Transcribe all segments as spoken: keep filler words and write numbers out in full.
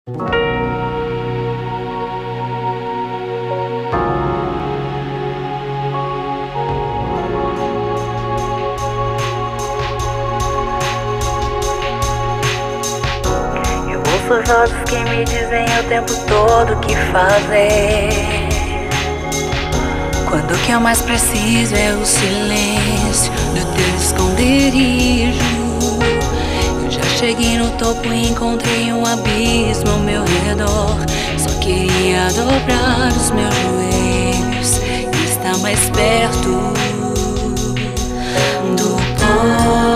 Eu ouço as vozes que me dizem o tempo todo o que fazer, quando o que eu mais preciso é o silêncio do teu esconderijo. Eu já cheguei no topo e encontrei um abismo ao meu redor. Só queria dobrar os meus joelhos e estar mais perto do pó,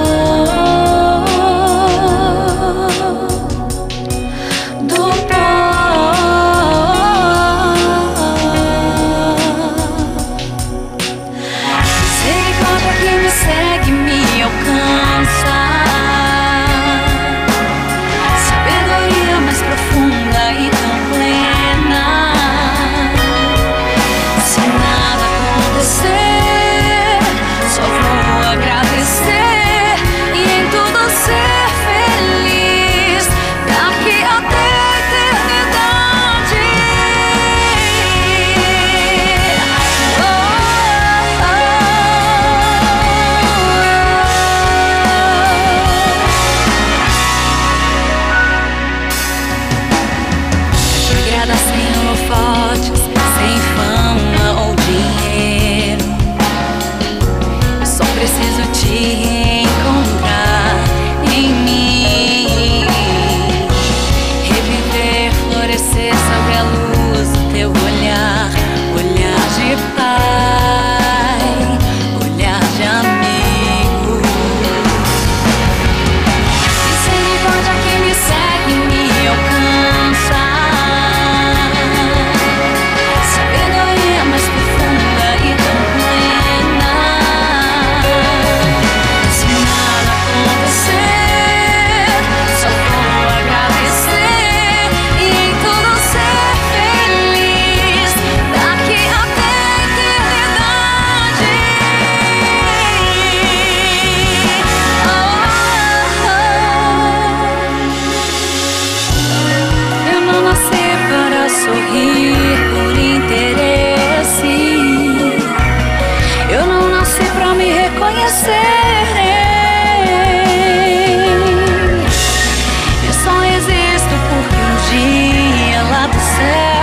do pó. Misericórdia que me segue, me alcança. Sabedoria mais profunda e tão plena. Se nada acontecer, só vou agradecer e em tudo ser feliz daqui até a eternidade. Oh, oh, oh. Sagrada sem holofotes, sem fama ou dinheiro. Eu só preciso te encontrar em mim, reviver, florescer sob a luz do teu olhar, olhar de pai, olhar de amigo. Misericórdia que me segue, me alcança. Sabedoria mais profunda e tão plena. Se nada acontecer, só vou agradecer e em tudo ser feliz daqui até a eternidade. Oh, oh. Eu não nasci para sorrir por interesse. Eu não nasci pra me reconhecerem. Eu só existo porque um dia lá do céu